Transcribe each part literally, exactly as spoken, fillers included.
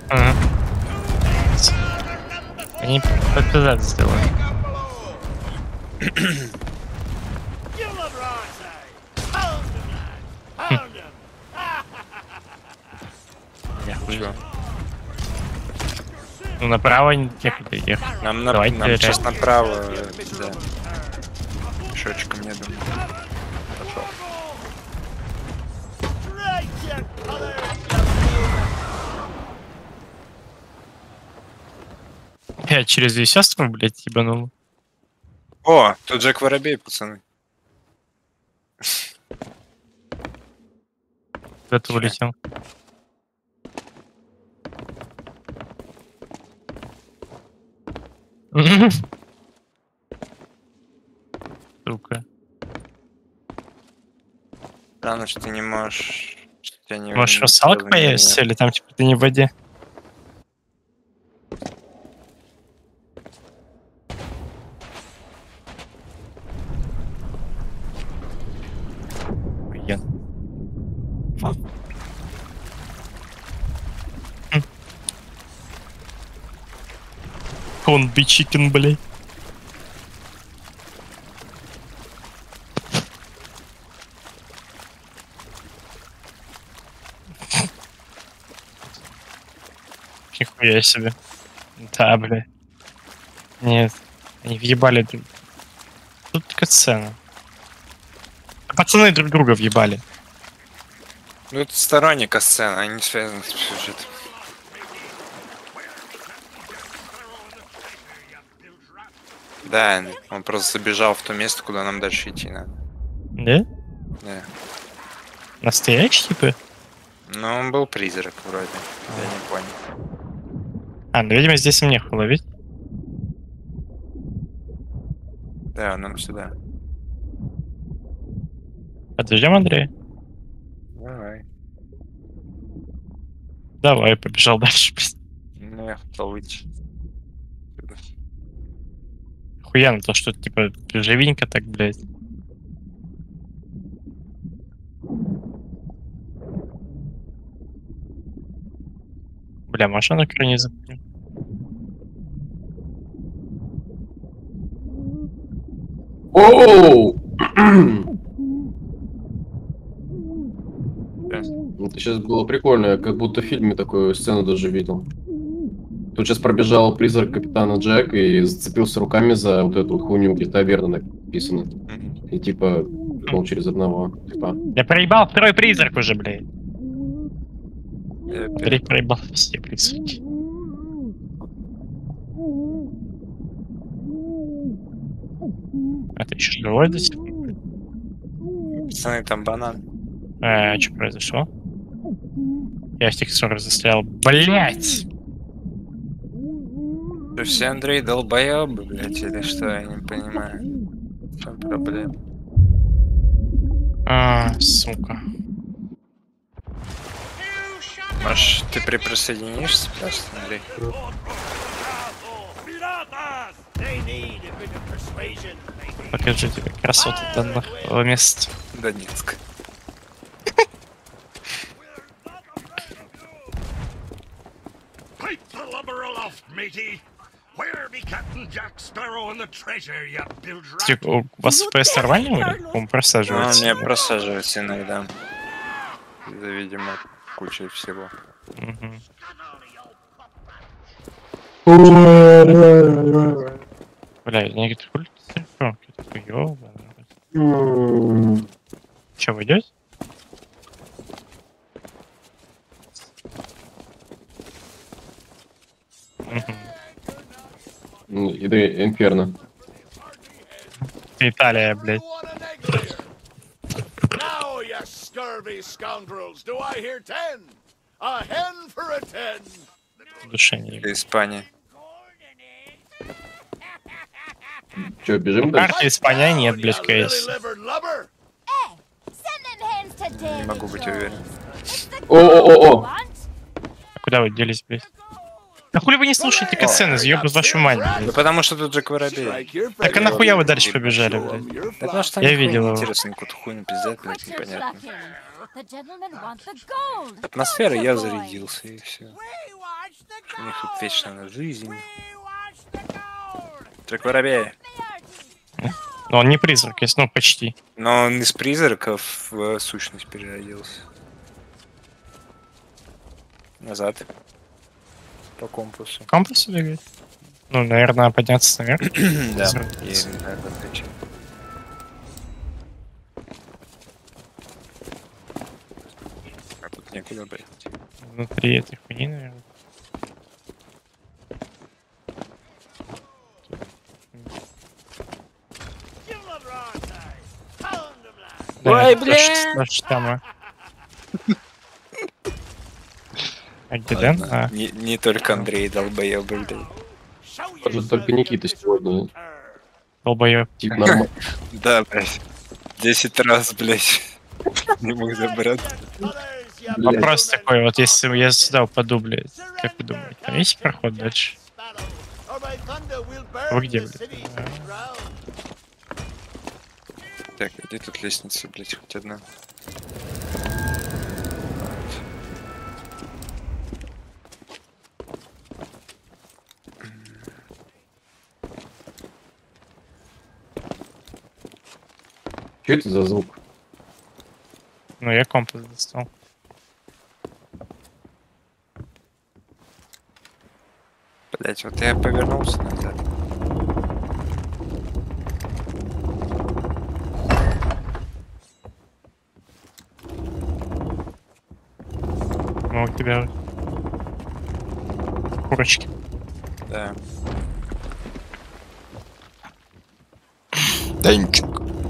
Ага. Они подписать сделали. Чё? Ну направо некуда ехать. Нам, на, Давайте нам сейчас реально. направо, да. Пешочком, я думаю. Пошел. Я через весь остров, блядь, ебанул. О, тут Джек Воробей, пацаны. Куда-то вылетел. Сука. Странно, что ты не можешь... Что тебя не Может, не русалка не- появится, или там типа ты не в воде? Охуенно. Он би чикен, блядь. Нихуя себе. Да, бля. Нет, они въебали друг. Тут катсцена. Пацаны друг друга въебали. Ну, это сторонника сцены, они не связаны с сюжетом. Да, он просто забежал в то место, куда нам дальше идти надо. Да? Да. Настоящий, типа? Ну, он был призрак вроде. Я не понял. А, ну, видимо, здесь мне ловить. Да, нам сюда. Подождем, Андрей. Давай. Давай, побежал дальше. Ну, я хотел выйти. Охуенно, то, что типа живенько так, блядь. Бля, машина крайне запомнил. Оу! Это сейчас было прикольно, я как будто в фильме такую сцену даже видел. Тут сейчас пробежал призрак капитана Джек и зацепился руками за вот эту хуйню, где таверна написано. И типа, ну, через одного. Типа. Я проебал второй призрак уже, блядь. Я Пере- проебал все призраки. А ты еще живой до сих пор? Пацаны, там банан. А, что произошло? Я в текстуре застрял. Блять! Что, все Андрей долбоебы, блядь, или что? Я не понимаю. В чем проблема? А, сука. Может, ты присоединишься просто, Андрей? Покажите красоту данного места. Донецк. Типа, у вас эф пи эс нормальный или он Ну, просаживается? не просаживается иногда. Это, видимо, куча всего. Мгм. Бля, я не говорю, телефон, какой-то ёбаный. Чё, вы идёте? Мгм. Ну, Иды Инферно. Италия, блядь. Now, you scurvy scoundrels, do I hear ten? A hen for a ten. В душе не Это Испания. Че, бежим Ну, дальше? карты Испания нет, блядь, You кейс. lily-livered lubber. Не могу быть уверен. О-о-о-о! А куда вы делись, блядь? Да хули вы не слушаете катсцены, съёбу с вашу мать, Да блядь. потому что тут Джек Воробей. Strike your Так а face. нахуя вы дальше побежали, блядь? Да потому что Я они видел хуйню его. интересно, какую-то хуйню пиздят, блядь, непонятно. Атмосфера, я зарядился, и все. У них тут вечная жизнь. Трек воробей. Но он не призрак, есть, ну почти. Но он из призраков в сущность переродился. Назад. По компасу. Компас двигает? Ну, наверное, подняться наверх. Да, я Призрак. не знаю, как причина. А тут некуда, блядь. Внутри этой хуйни, наверное. Ой, это бля! ж- то же самое. А где Дэн? Ладно, А, Не, не только Андрей долбоёб, блядь. Может, только Никита сегодня долбоёб. тип нормально. Да, блядь. Десять раз, блядь. Не мог забрать. Блядь. Вопрос такой, вот если я сюда упаду, блядь, как вы думаете, там есть проход дальше? Вы где, блядь? Так, где тут лестница, блядь, хоть одна? Что это за звук? Ну, я компас достал. Блять, вот я повернулся назад. Ну, у тебя курочки. Да. Данчик.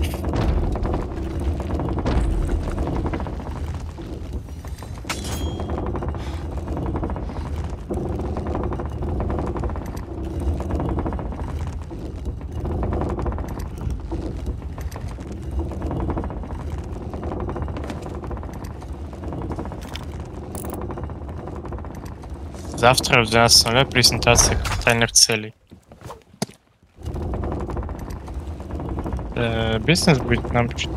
Завтра в двенадцать ноль ноль презентация капитальных целей. Э, бизнес будет нам... чё-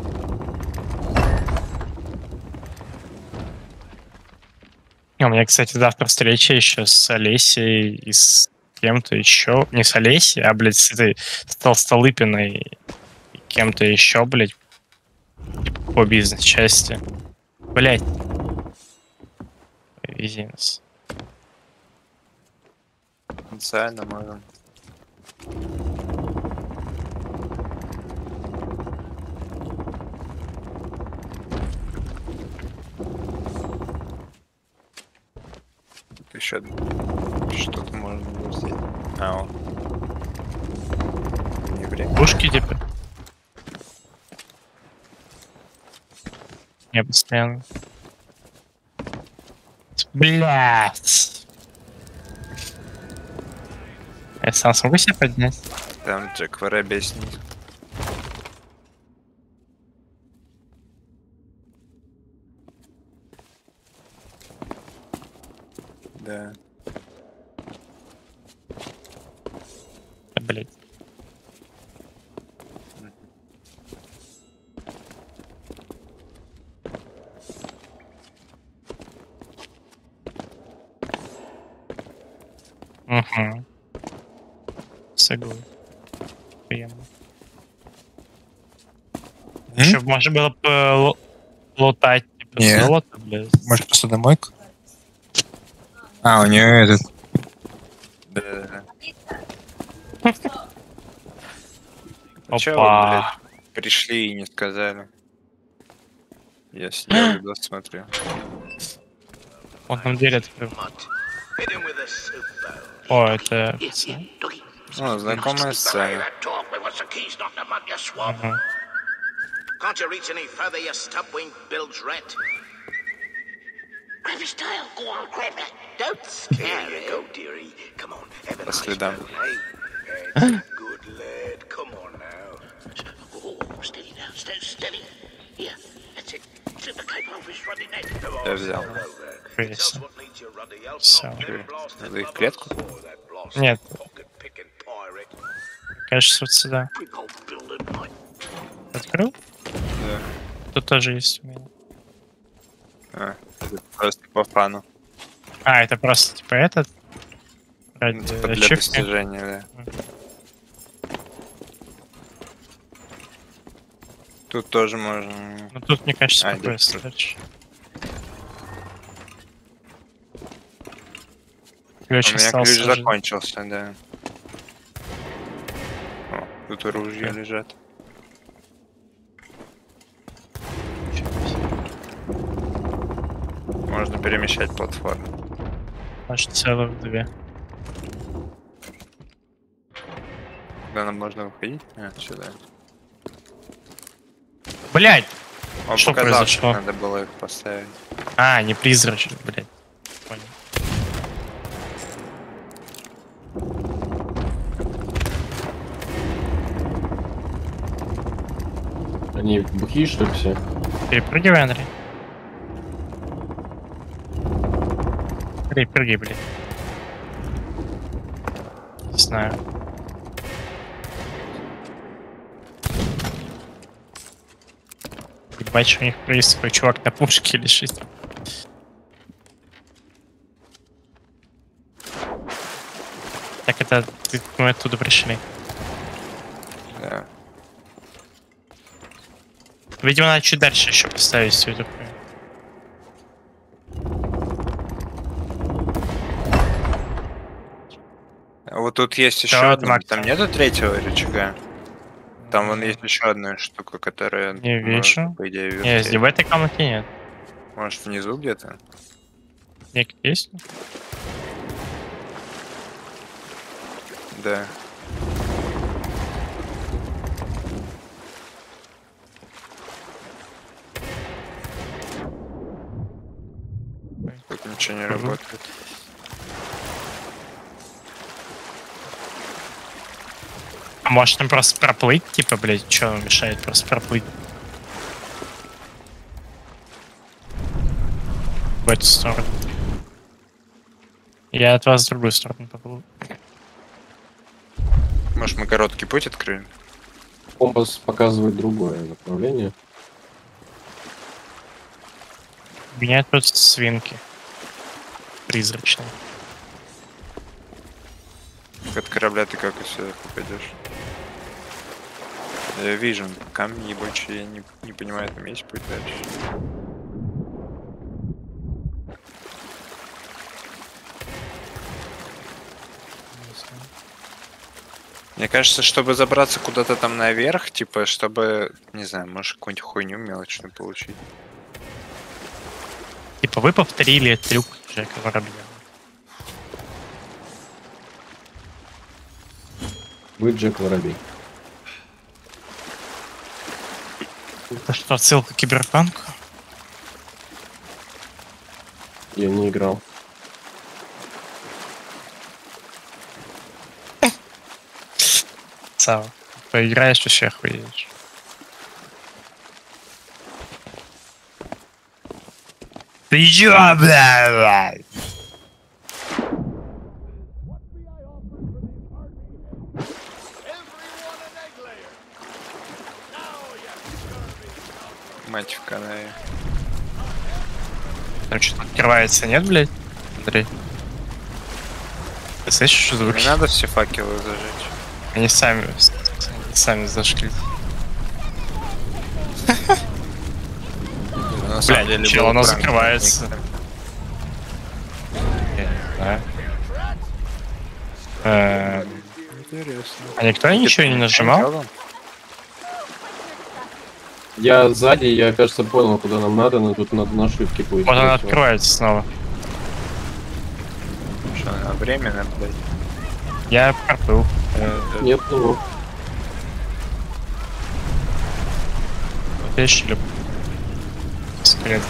У меня, кстати, завтра встреча еще с Олесей и с кем-то еще. Не с Олесей, а, блядь, с этой с Толстолыпиной и кем-то еще, блядь, по бизнес-части. Блядь. Вези нас. Потенциально можем. Тут еще что-то можно было взять. А, он. Не время. Пушки, типа. Я постоянно. Блять. Я сам смогу себя поднять? Там Джек Воробей снизу. Да. Да, блять. Угу. Согласен. Приемно. Еще можно было бы ло- лутать, типа, Не. золото, блядь. Может, посудомойка? А, у нее этот. Да, да, да. Чё вы, Опа. блядь, пришли и не сказали? Я сидел видос смотрю. Он нам дверь открыл. О, это... пацаны. Ну, знакомая сцена. Мгм. Can't you reach any further, you stub-wing bilge rat? Grab his tail, go on, grab it. Don't scare it. Go, dearie. Come on, have a По nice следам. go. Hey, hey, good lad. Come on now. Oh, steady now, steady, steady. Here, that's it. Slip the cape over his ruddy neck. Come on, Я взял. over there. Прекрасно. Tell us what needs your ruddy. I'll Всё. stop getting blasted Надо их в mother клетку? before that blast. Нет, Pocket-picking pirate. кажется, вот сюда. Big old building, mate. Открыл? Да. Тут тоже есть у меня. А, это просто по фану. А, это просто, типа, этот? ради Ну, типа для ачивки. достижения, да. Тут тоже можно. Ну тут, мне кажется, А, какой здесь задача. У Ключ меня остался ключ же. закончился, да. О, тут оружие Окей. лежат. Можно перемещать платформу. Аж целых две. Куда нам можно выходить? А, сюда. Блять! Он Что показал, произошло? что надо было их поставить. А, не призрачный, блять. Понял. Они бухие, что ли, все? Перепрыгивай, Андрей. Андрей, прыгай, блядь. Не знаю. Ебать, что у них происходит, чувак на пушке лежит. Так это ты- мы оттуда пришли. Да. Видимо, надо чуть дальше еще поставить всю эту хуйню. А вот тут есть еще Да, одна. Макс. Там нету третьего рычага? Там вон есть еще одна штука, которая... Не может, вижу. по идее, Не, вертеть. в этой комнате нет. Может, внизу где-то? Ник есть? Да. Тут ничего не Мгм. работает. А может там просто проплыть, типа, блядь, что мешает просто проплыть? В эту сторону. Я от вас в другую сторону поплыл. Может, мы короткий путь открыли? Компас показывает другое направление. У меня тут свинки. Призрачные. От корабля ты как и сюда попадешь? Я вижу камни ебучие, я не, не понимаю, там есть путь дальше. Мне кажется, чтобы забраться куда-то там наверх, типа, чтобы, не знаю, может, какую-нибудь хуйню мелочную получить. Типа вы повторили трюк Джека Воробья. Вы Джек Воробей. Это что, отсылка к Киберпанку? Я не играл. Сава. Поиграешь, вообще охуеешь. Ты чё, бля, бля? Everyone an egg layer. Now, you scurvy Мать в канаве. Там что-то открывается, нет, блядь? Андрей? Ты слышишь звуки? Не надо все факелы зажечь. Они сами, они сами зашли. На самом Блядь, деле чел, был оно пранк закрывается. некоторым. Я не знаю. Эм, Интересно. А никто ничего не нажимал? Я сзади, я, кажется, понял, куда нам надо, но тут надо на ошибки будет. Вот она открывается снова. Что, она временно, блядь? Я проплыл. Э, Нет, ну, Вот я щелю. Секретно.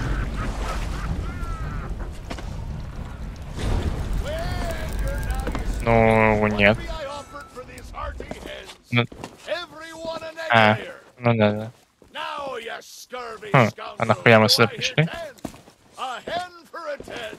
Ну, нет. I offered for these hearty hens. Ну, Everyone an egg а, layer. ну да, да. Now, you scurvy Хм, scoundrels. а нахуя мы Do сюда I hear пришли? ten? A hen for a ten.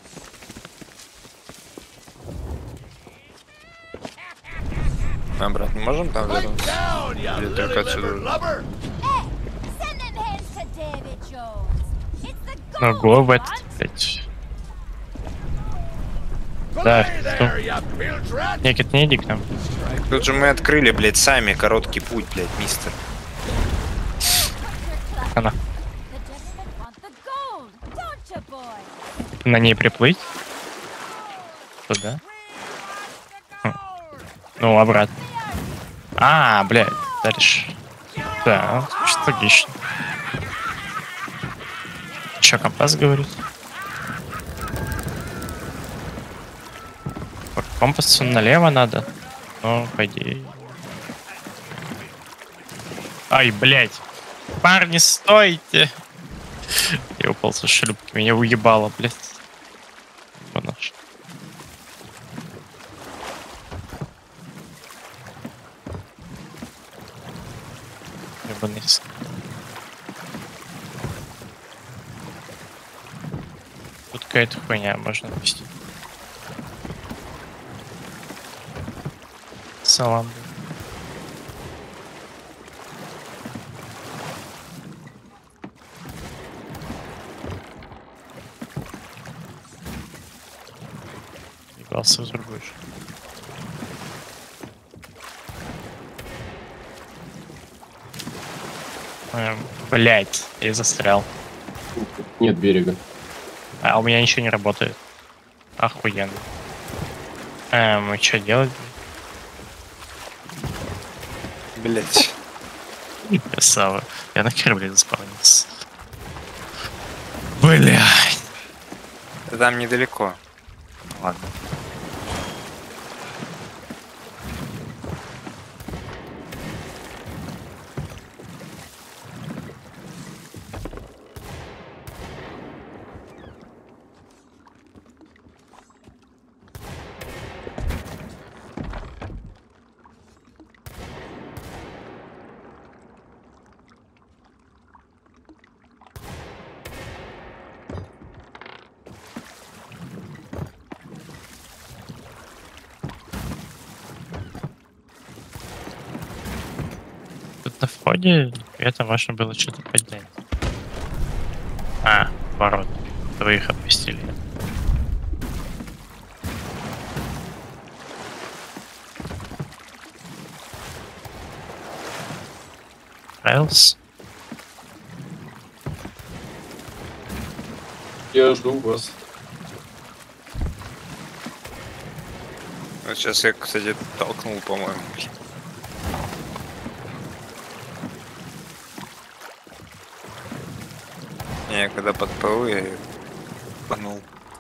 Обратно можем там Pipe вернуться? down, you Или только отсюда? lily-livered lubber. Hey, send them heads to David Jones. It's the Ну, gold го в he этот, wants. блядь. Put Да, Away there, you bilge rat! Некит не иди к нам. Тут же мы открыли, блядь, сами короткий путь, блядь, мистер. Она. The gentlemen want the gold, don't you, boy? На ней приплыть? Туда? Хм. Ну, обратно. А, блядь, дальше. Да, что логично. Че, компас говорит? По компасу налево надо. Ну, по идее. Ай, блядь. Парни, стойте! Я упал со шлюпки, меня уебало, блядь. Наш. Ебаный. Тут какая-то хуйня, можно пустить. Салам. Ебался в другой же. Эм, блять, я застрял. Нет берега. А у меня ничего не работает. Охуенно. Эм, и что делать? Блять. Красава. Я на корабле заспавнился. Блять. Там недалеко. Ладно. Тут на входе это можно было что-то поднять. А, ворот. Двоих опустили. Нравился? Я жду вас. Вот сейчас я, кстати, толкнул, по-моему. Не, когда подплыл, я её панул.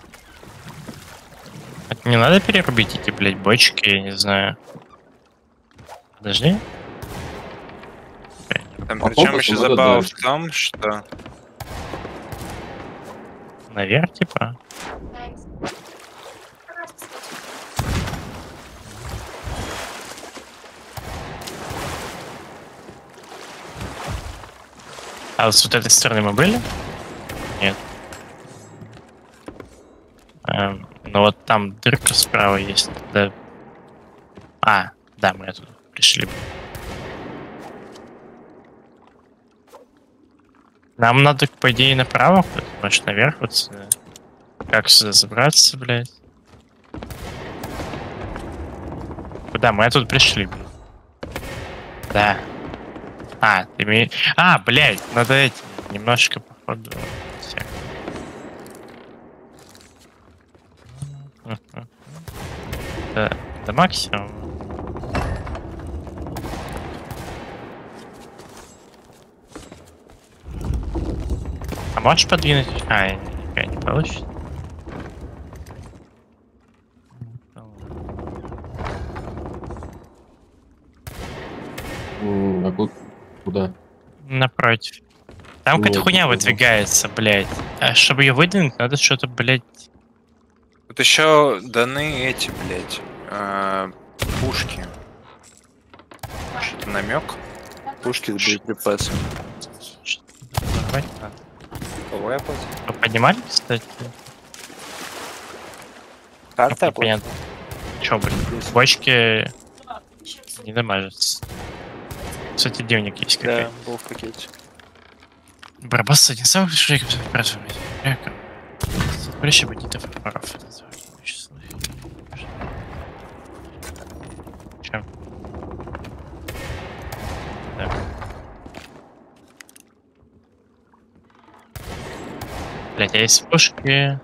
Это не надо перерубить эти, блядь, бочки, я не знаю. Подожди. Там А причем компас еще надо забава дальше. в том, что Наверх, типа. А вот с вот этой стороны мы были? Нет. Эм, ну вот там дырка справа есть. Да. А, да, мы оттуда пришли. Нам надо, по идее, направо, может, наверх вот сюда. Как сюда забраться, блядь? Куда? Мы оттуда пришли, блядь. Да. А, ты мне... А, блядь, надо эти немножко, походу... всех. Да, до максимума. А можешь подвинуть? А, никак не получится. М, А тут куда? Напротив. Там какая-то Вот, хуйня вот, выдвигается, блядь. А чтобы ее выдвинуть, надо что-то, блядь. тут еще даны эти, блядь, э, пушки. Что-то намек? Пушки с боеприпасами. Взорвать надо. Кого я платил? Вы поднимали, кстати? Карта Ну, понятно. Че, блин, бочки не дамажатся. Кстати, дневник есть какой-то. Да, был в пакете. Барбас один самых больших спрашивает. Прыщи бандитов и воров. Че? Так. Блять, а есть пушки?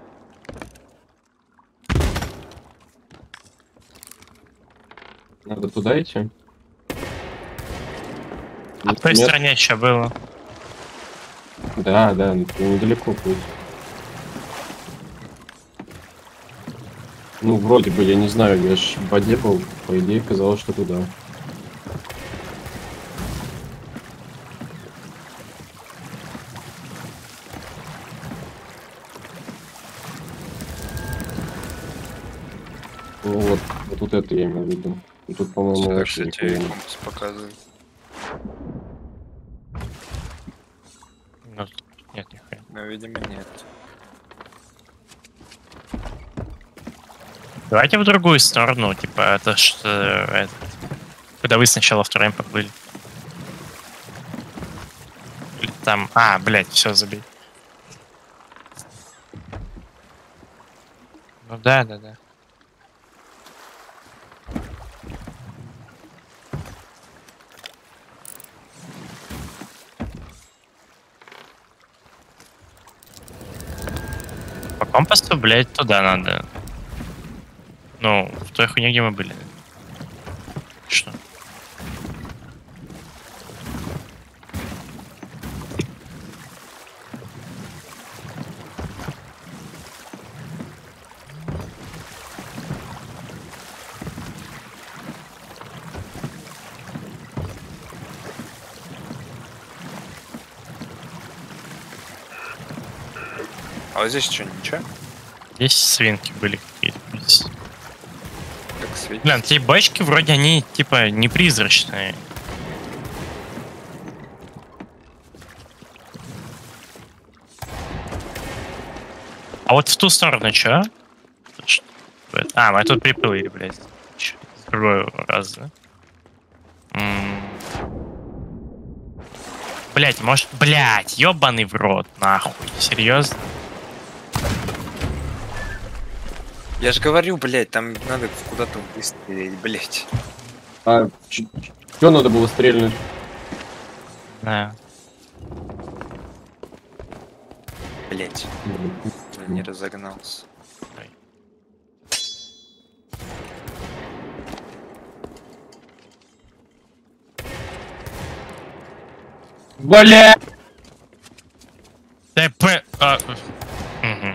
Надо туда идти? А в той Нет? стороне еще было. Да, да, недалеко путь. Ну, вроде бы, я не знаю, я ж в воде был, по идее, казалось, что туда. Ну вот, вот тут это я имею в виду. И тут, по-моему, Сюда, вообще кстати, нихуя нет. компас показывает. Ну, нет, нихуя. Но, видимо, нет. Давайте в другую сторону, типа, это что... Это, когда вы сначала втроем поплыли. Или там... А, блядь, все, забей. Ну да, да, да. По компасу, блядь, туда надо. Ну, в той хуйне, где мы были. Что? А вот здесь что, ничего? Здесь свинки были какие-то. Здесь. Как светит? Блин, эти бочки вроде они типа не призрачные. А вот в ту сторону чё? А, мы тут приплыли, блядь. Чё, с другой раз, да? М. Блядь, может... Блядь, ёбаный в рот, нахуй. Серьезно? Я же говорю, блядь, там надо куда-то выстрелить, блядь. А, что надо было стрельнуть? Да. Блядь, я не разогнался. Бля! ТП... А, угу.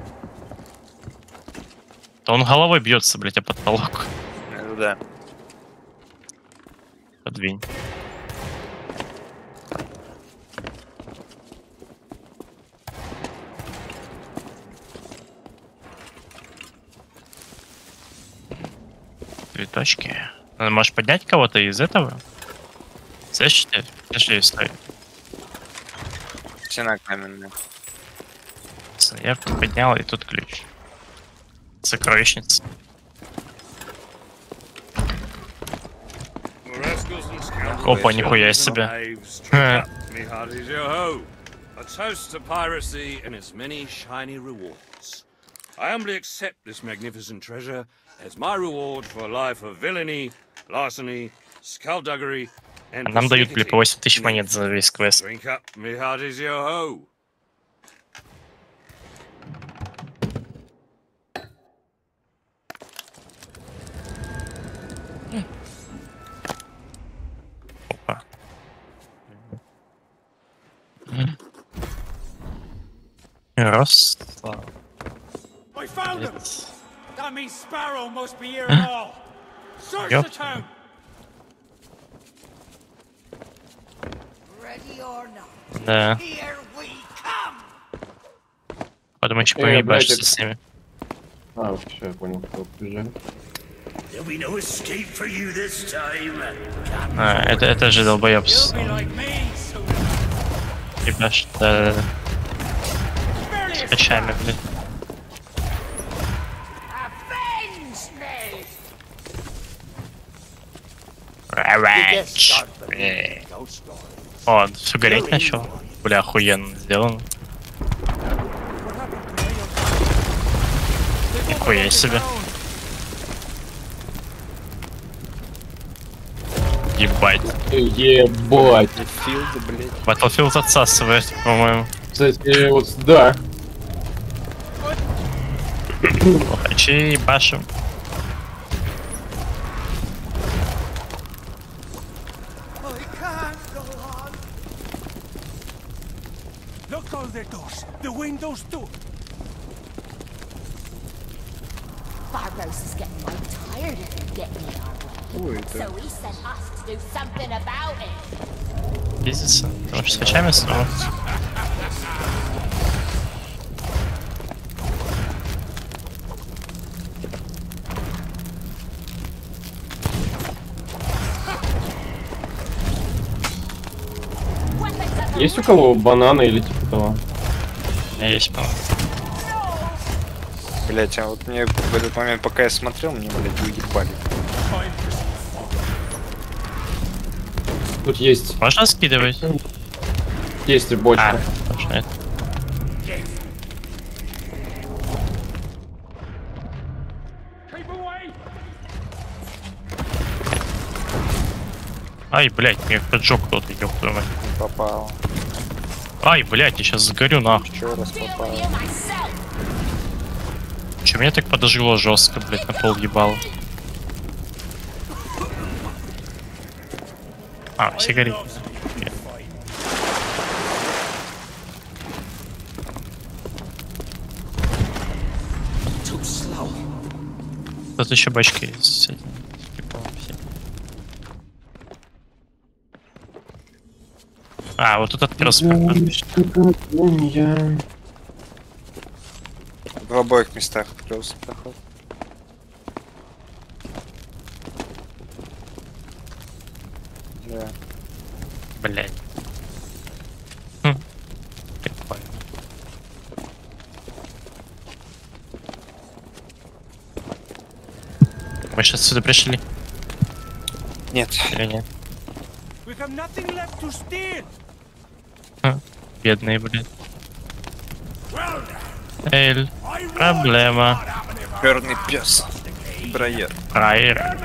То он головой бьется, блядь, а потолок. Ну да. Подвинь. Цветочки. Можешь поднять кого-то из этого? Слышите? Подожди, стой. Стена каменная. Я поднял, и тут ключ. Сокровищница. Опа, нихуя себе. A toast to piracy and its many shiny rewards. I humbly accept this magnificent treasure as my reward for a life of villainy, larceny, skullduggery, and Нам дают, блин, по восемь тысяч монет за весь квест. Drink up, me hearties, yo ho. Опа. Раз. I found him! Блять. That means Sparrow must be here at all. Search Yep. the town! Ready or not, Да. here we come! Потом еще Э, поебашься братик. с ними. А, все, я понял, кто побежали. There'll be no escape for you this time. А, это, это же долбоеб с You'll be like me soon. ебаш. Да, да, да. Barely С a качами, блин. Avenge me! Рэвэч. Э. О, все гореть начал. Бля, охуенно сделано. Нихуя себе. Ебать. Ебать. Филд, блядь. Battlefield отсасывает, по-моему. Кстати, вот, да. Лохачи ебашим. Look all the doors, the windows too. Barbaros is getting right tired of you getting in our way. So he sent us to do something about it. Пиздится. Потому что с хачами снова. Есть у кого бананы или типа того? У меня есть, по-моему. Блять, а вот мне в этот момент, пока я смотрел, мне, блядь, уебали. Тут есть, Можно скидывать? есть бочка. А, точно это. Ай, блядь, мне поджег кто-то, ёб твою мать. Попал. Ай, блядь, я сейчас сгорю нахуй. Еще раз попал. Че, меня так подожгло жестко, блядь, на пол ебало. А, все горит. Тут еще бачки есть с этим. А, вот тут открылся. В обоих местах открылся проход. Да. Блядь. Хм. Прикольно. Мы сейчас сюда пришли? Нет. Или нет? We have nothing left to steal. Хм. Бедные, блядь. Эль. Проблема. Черный пес. Брайер. Фраер.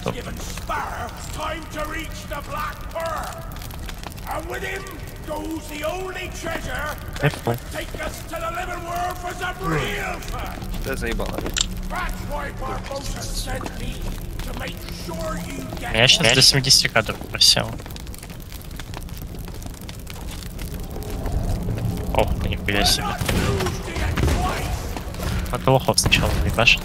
Time to reach the Black Pearl. And with him goes the only treasure that Эппл. could take us to the living world for some real fun. Да заебало. That's why Barbosa sent me to make sure you get Я сейчас до семидесяти кадров просел. Ох, ты нихуя себе. Надо лохов сначала ебашить.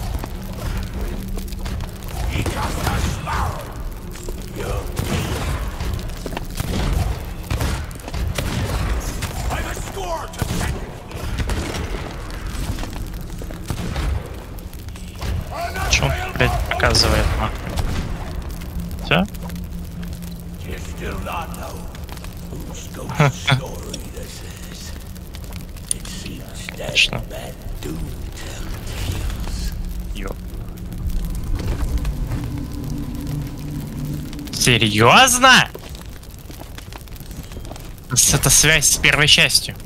Чё он, блядь, показывает, нахуй? Всё? Конечно. Ёп. Серьезно? Это связь с первой частью.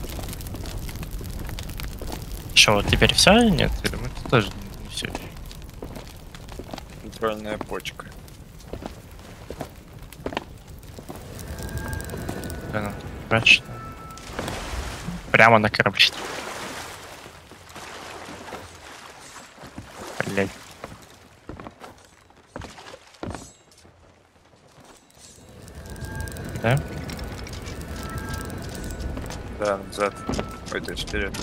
Что, вот теперь все? Нет, я думаю, это тоже не все. Контрольная почка. Да, ну, точно. Прямо на корабле. Блять. Да? Да, назад. Ой, то есть вперед.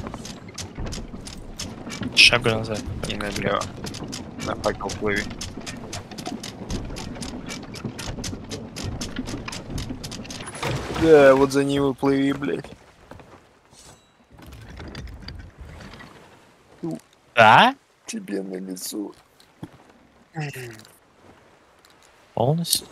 Шагу назад. И налево. На факел плыви. Да, вот за ним и плыви, блядь. Да? Тебе на лицо. Полностью?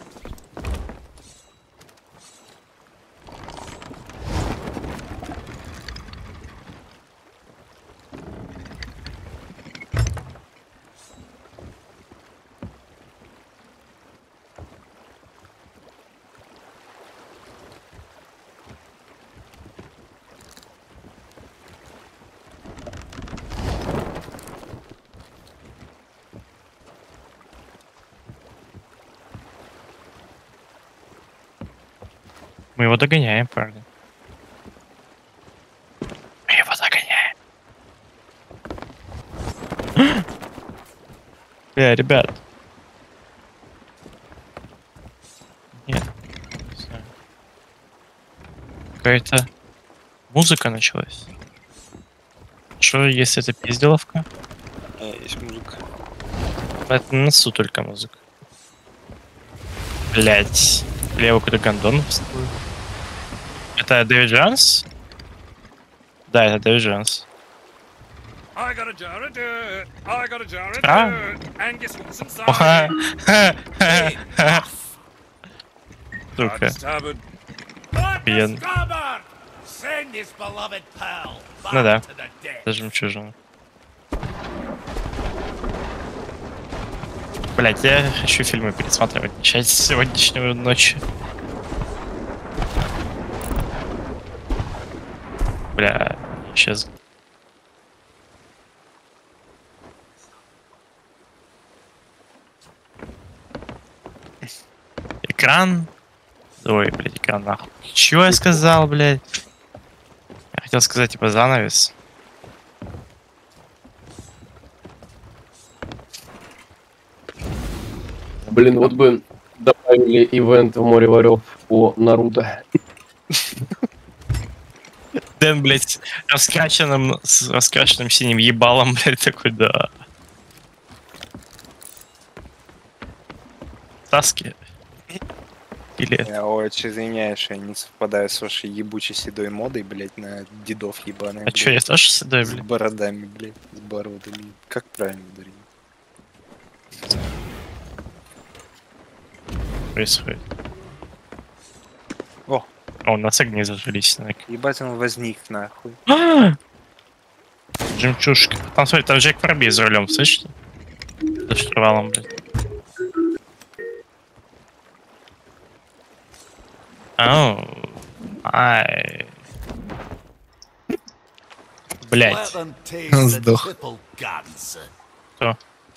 Мы его догоняем, парни. Мы его догоняем. Бля, ребят. Нет. Не знаю. Какая-то музыка началась. Что, если это пизделовка? А, есть музыка. Это на носу только музыка. Блять. Лево куда гондон встал. Это Дэвид Джонс? Да, это Дэвид Джонс. I got a jar of dirt. I got a jar of Ah. dirt. And guess what's inside? Сука. Starboard. Пьян. Starboard! Send his beloved pal back Ну да. to the deck. Это жемчужина. Блять, я хочу фильмы пересматривать. Начать с сегодняшнего ночи. Бля, исчез. Экран. Ой, блядь, экран нахуй. Чего я сказал, блядь? Я хотел сказать, типа, занавес. Блин, вот бы добавили ивент в Море Воров по Наруто. Дэн, блядь, с раскрашенным, с раскрашенным синим ебалом, блядь, такой, да. Таски. Или... Я очень извиняюсь, что я не совпадаю с вашей ебучей седой модой, блядь, на дедов ебаных. А чё, я тоже седой, С блядь? бородами, блядь, с бородами. Как правильно говорить? Происходит? О. О, у нас огни зажглись. Ебать он возник, нахуй. Жемчужка. Там, смотри, там Джек Воробей за рулем, слышишь? За штурвалом, блядь. Ау. Ай. Блять. Let them taste the Сдох. triple guns. Кто?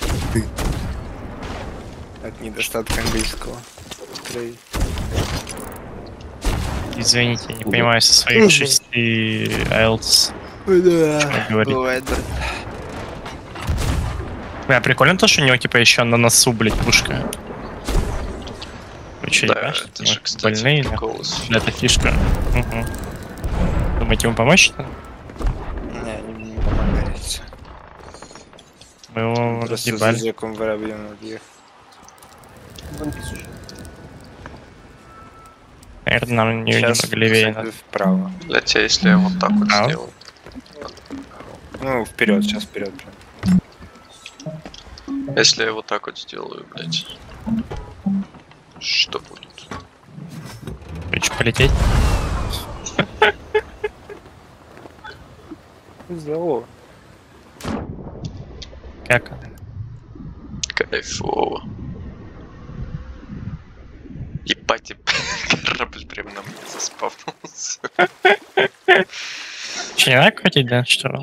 От недостатка английского. Скорее. Извините, я не понимаю со своих шести айлтс. Да, говорит? бывает, брат. Бля, прикольно то, что у него типа еще на носу, блять, пушка. Вы че, Да, ебашь? это же, кстати, Больные, прикол. нахуй? Бля, это фишка. Угу. Думаете, ему помочь надо? Не, не, не помогает. Мы его Просто за разъебали. Джеком Воробьем отъехал. Наверное, нам не, Сейчас, немного левее кстати, надо. вправо. Блять, а если я вот так вот А? сделаю? Ну, вперед, сейчас вперед прям. Если я вот так вот сделаю, блять. Что будет? Хочешь полететь? Здорово. Как она? Кайфово. Ебать, и корабль прям на мне заспавнулся. Че, не надо крутить, да? Что?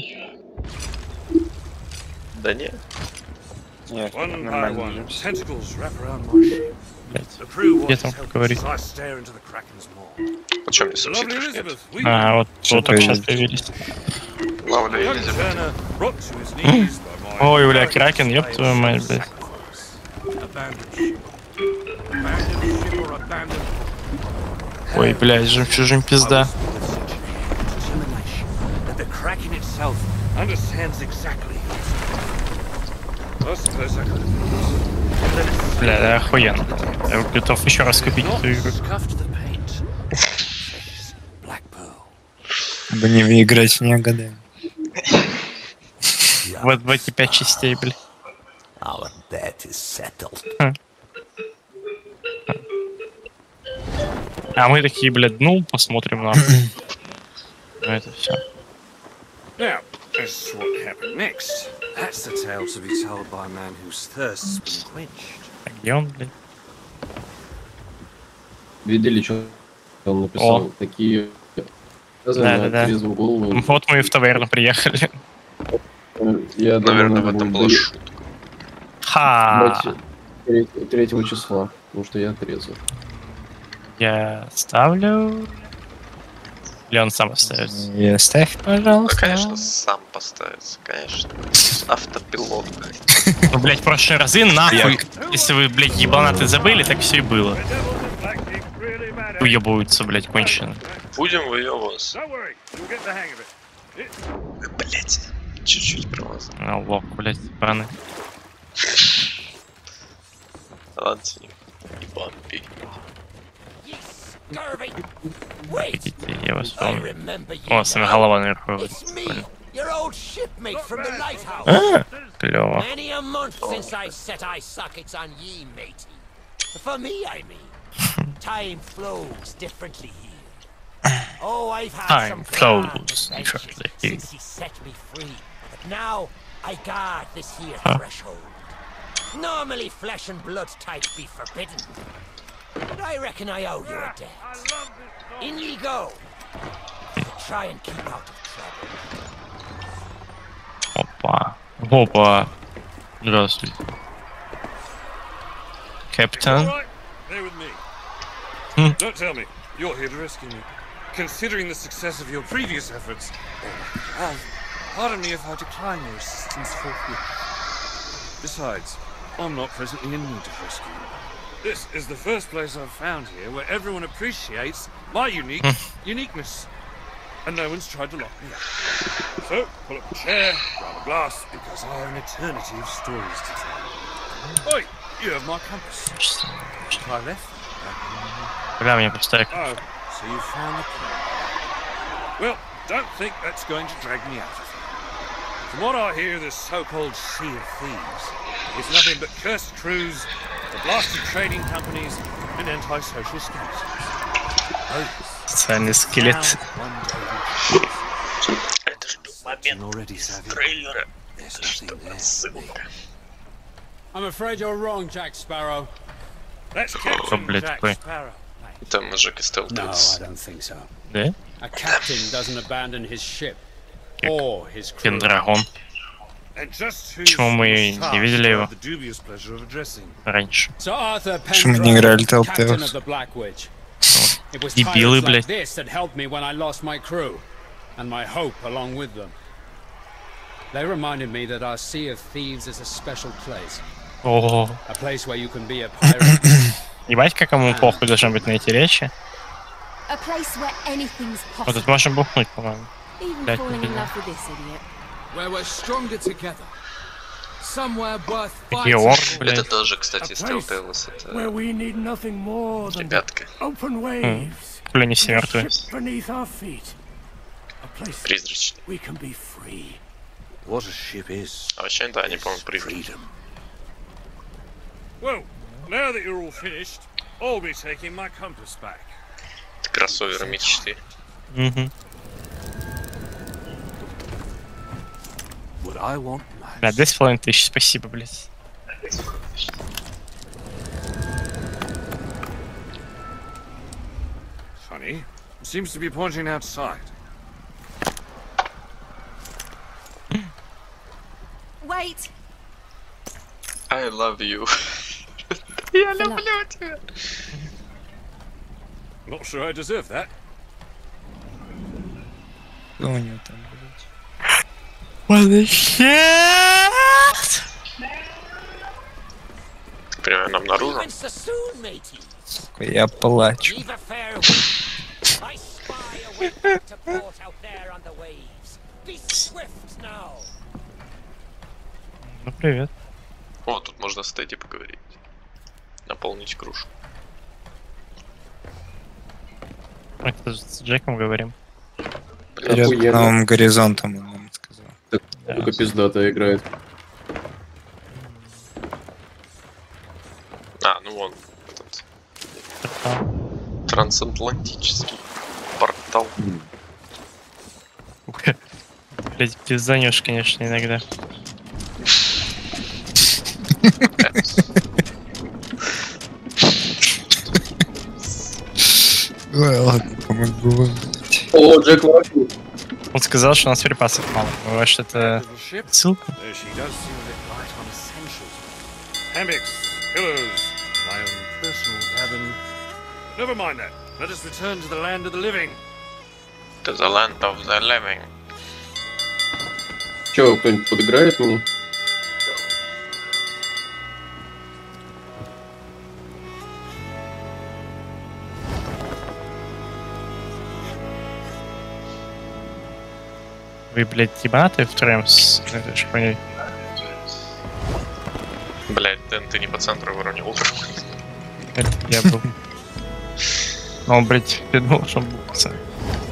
Да не. Нет, One by нормально one, движемся. tentacles wrap around my ship. Блять. The crew Где watches там helpless говорит? as I stare into the Kraken's maw. Почему мне The lovely субтитров нет? Elizabeth, we А, вот вот только сейчас появились. Ловлю young Элизабет. Turner brought to his knees by my Ой, бля, arrogant Кракен, ёб slaves твою мать, of блядь. sacrifice. Abandoned ship. Abandoned ship or abandoned Ой, блядь, жемчужин пизда. that the Kraken itself understands exactly. I suppose I could have Бля, да, охуенно. Я готов еще раз купить эту игру. scuffed the paint. Black pearl. Мне выиграть не гадаем. Вот в эти пять частей, бля. Our bet is settled. А мы такие, блядь, ну, посмотрим нахуй. Ну это все. Now, as to what happened next, that's the tale to be told by a man whose thirst's been quenched. А где он, блядь? Видели, что он написал? О. Такие... Да-да-да. трезвую голову. Вот мы и в таверну приехали. Я думаю, Наверное, в надо этом будет была доехать шутка. Ха. третьего числа, потому что я трезвый. Я ставлю... Или он сам остается? И ставь, Ну, пожалуйста. конечно, сам поставится, конечно. Автопилот. Ну, блядь, в прошлые разы нахуй. Если вы, блядь, ебанаты забыли, так все и было. Уебываются, блядь, кончено. Будем выебываться. Блять, чуть-чуть промазал. А, лох, блядь, раны. Ладно, с ним. Ебан, пей. Видите, я вас помню. О, сами голова наверху. Your old shipmate from the lighthouse. А, клево. Many a month since I set eye sockets on ye, matey. For me, I mean. Time flows differently here. Oh, I've had Time some flows grand adventures differently here. since he set me free. But now I guard this here Huh? threshold. Normally, flesh and blood type be forbidden. But I reckon I owe you a debt. In ye go. Try and keep out of trouble. Опа. Опа. Здравствуйте. Капитан. All right, they're with me. Hmm. Don't tell me you're here to rescue me. Considering the success of your previous efforts, uh, pardon me if I decline your assistance forthwith. Besides, I'm not presently in need of rescue. This is the first place I've found here where everyone appreciates my unique uniqueness, and no one's tried to lock me up. So, pull up a chair, grab a glass, because I have an eternity of stories to tell. Oi, you have my compass. Try left. Бля, мне просто... Oh, so you found the key. Well, don't think that's going to drag me out of here. From what I hear, this so-called Sea of Thieves is nothing but cursed crews, the blasted trading companies, and antisocial skeletons. Социальный скелет. Это ж был момент из трейлера. Что, ссылка. I'm afraid you're wrong, Jack Sparrow. That's О, Captain блядь, Jack такой. Sparrow. Там мужик из No, I Телтекс. don't think so. Да? A captain doesn't abandon his ship or his crew. Пендрагон. And just who Почему мы не видели его the dubious pleasure of addressing. раньше? Sir Arthur Почему мы не играли Pendragon, Telltales? captain of the Black Witch. It was Дебилы, pirates like блядь. this that helped me when I lost my crew, and my hope along with them. They reminded me that our Sea of Thieves is a special place. О, A place where you can be a pirate. ебать, как ему похуй должно быть на эти речи. A place where anything's Вот possible. тут можно бухнуть, по-моему. Even Блядь, falling in блин. love with this idiot. Where we're stronger together. Somewhere worth Такие fighting орк, for. Это блядь. тоже, кстати, из Телтейлс. Where Это we need nothing more than the ребятка. open waves, Хули не все the мертвые. ship beneath our feet. A place Призрачный. we can be free. What a ship is. А вообще, да, они, по-моему, призрачные. Well, now that you're all finished, I'll be taking my compass back. Это кроссоверы мечты. Угу. What I want Бля, десять с половиной тысяч, спасибо, блядь. Funny, it seems to be pointing outside. Wait! I love you. Я люблю тебя. Not sure I deserve that. Что у него там, блядь? What the shit? Примерно нам наружу. Even so soon, matey. Сука, я плачу. Leave a fair wind. I spy a way back to port out there on the waves. Be swift now. Ну, привет. О, тут можно с Тедди поговорить. Наполнить кружку. Мы это с Джеком говорим. Охуенно. Перед новым горизонтом, он нам сказал. Так, только пиздата играет. А, ну вон, этот трансатлантический портал. Блять, пизданешь, конечно, иногда. Ой, ладно, помогу. О, Джек Локи. Он сказал, что у нас припасов мало. Может, это ссылка? Though she does seem a bit light on essentials. Hammocks, pillows, my own personal cabin. never mind that. Let us return to the land of the living. To the land of the living. Че, кто-нибудь подыграет мне? Вы, блядь, ебанатые втроем с этой шпаней? Блять, Дэн, ты не по центру выровнял. Это я был. Но он, блядь, я думал, что он был по центру.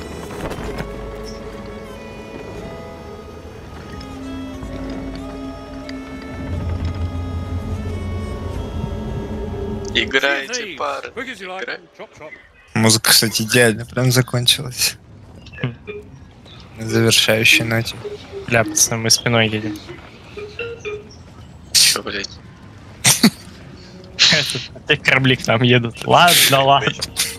Играйте, пары. Играй. Музыка, кстати, идеально прям закончилась. На завершающей ноте. Бля, пацаны, мы спиной едем. Чё, блять? Опять корабли к нам едут. Ладно, ладно.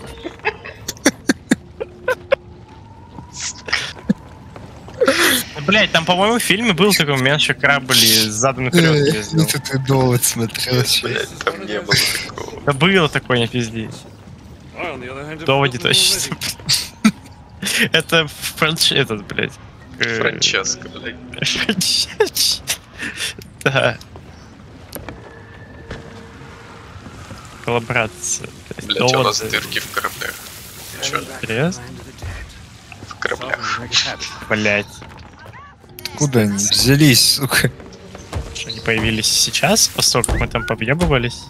Блять, там, по-моему, в фильме был такой момент, что корабль задом наперед ездил. Это ты довод смотрел. Блять, там не было такого. Да было такое, не пизди. Доводи точно. Это франч... Этот, блядь. Франческо, блядь. Франческо. Да. Коллаборация. Блять, у нас дырки в кораблях. Ничего. Серьезно? В кораблях. Блять. Куда они взялись, сука? Что они появились сейчас, после того, как мы там побъебывались?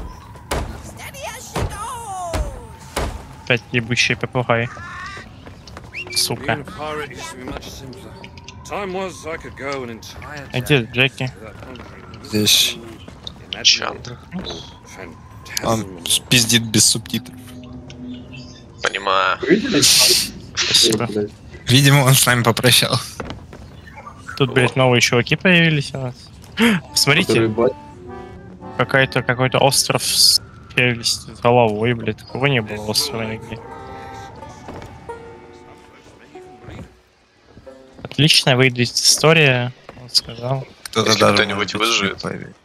Опять ебучие попугаи. Сука. А где Джеки? Здесь. Чандра. Он пиздит без субтитров. Понимаю. Спасибо. Видимо, он с нами попрощался. Тут, блядь, новые чуваки появились у нас. Смотрите, какой-то какой-то остров с челюстью, с головой, блядь, такого не было острова нигде. Отличная выйдет история, он сказал. Кто-то Если даже кто-нибудь выживет.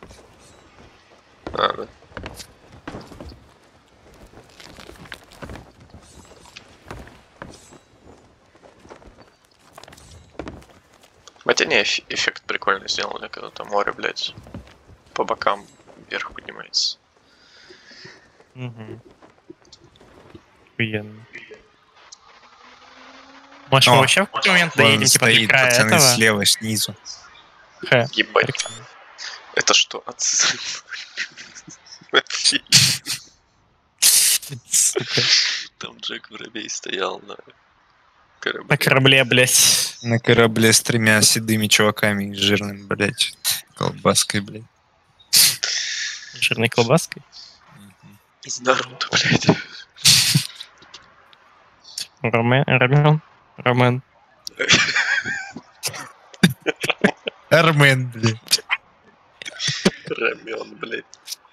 А, да. Хотя не, эф- эффект прикольно сделали, когда там море, блядь, по бокам вверх поднимается. Угу. Охуенно. Может, мы О, вообще в какой-то момент вон доедем, типа, до стоит, края пацаны, этого? слева, снизу. Хэ. Ебать. Это что? Отцы. Сука. Там Джек Воробей стоял на корабле. На корабле, блядь. На корабле с тремя седыми чуваками и жирным, блядь, колбаской, блядь. Жирной колбаской? Из Наруто, блядь. Ромен, Ромен, Ромен. Армен, блядь. Рамен, блядь.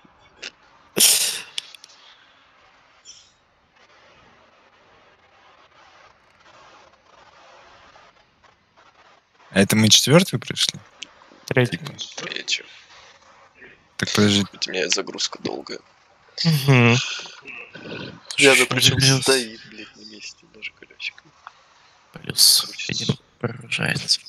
А это мы четвертый пришли? Третий. Третью. Так подожди. У меня загрузка долгая. Угу. Я причем стоит, блядь, на месте даже колесиком. Плюс один прогружается.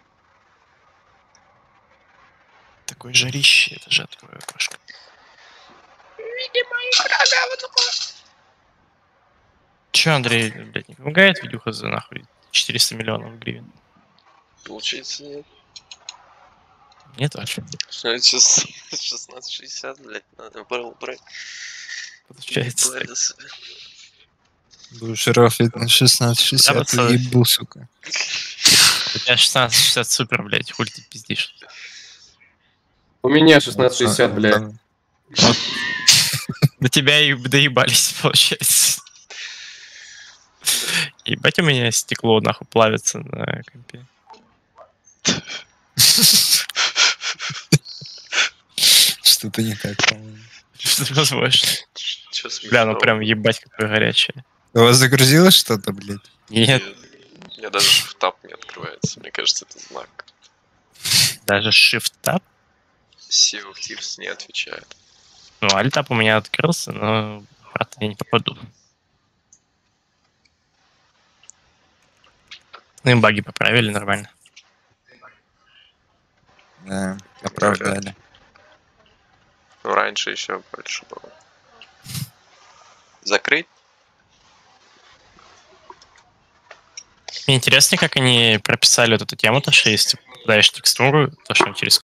Такое жарище, это же открою окошко. Видимо, игра говно. Че, Андрей, блядь, не помогает видюха за нахуй четыреста миллионов гривен? Получается, нет. Нет вообще. Сейчас шестнадцать шестьдесят, блядь, надо было брать. Получается. Будешь рофлить на шестнадцать шестьдесят и ебу, сука. У тебя шестнадцать шестьдесят супер, блядь, хуй ты пиздишь. У меня шестнадцать шестьдесят, блядь. До тебя и доебались, получается. Ебать, у меня стекло нахуй плавится на компе. Что-то не так, по-моему. Что возможно? Бля, ну прям ебать, какое горячее. У вас загрузилось что-то, блядь? Нет. У меня даже shift-tab не открывается. Мне кажется, это знак. Даже shift-tab? Sea of Thieves не отвечает. Ну, альтап у меня открылся, но брат, я не попаду. Ну и баги поправили нормально. Да, оправдали. Ну, раньше еще больше было. Закрыть? Мне интересно, как они прописали вот эту тему, то, что если ты попадаешь в текстуру, то, что через